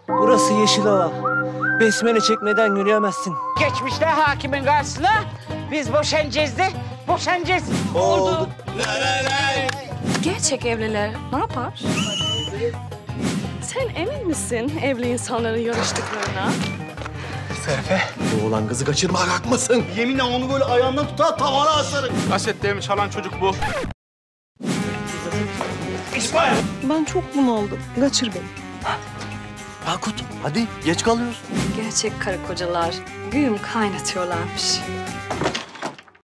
Burası yeşil hava. Besmele çekmeden yürüyemezsin. Geçmişte hakimin karşısına biz boşanacağız de boşanacağız. Oldu. Gerçek evliler ne yapar? Sen emin misin evli insanların yarıştıklarına? Serife. Bu oğlan kızı kaçırmaya kalkmasın. Yeminle onu böyle ayağından tutar tavana asarım. Kasetlerimi çalan çocuk bu. Ben çok bunaldım. Kaçır beni. Yakut hadi geç kalıyoruz. Gerçek karı kocalar güğüm kaynatıyorlarmış.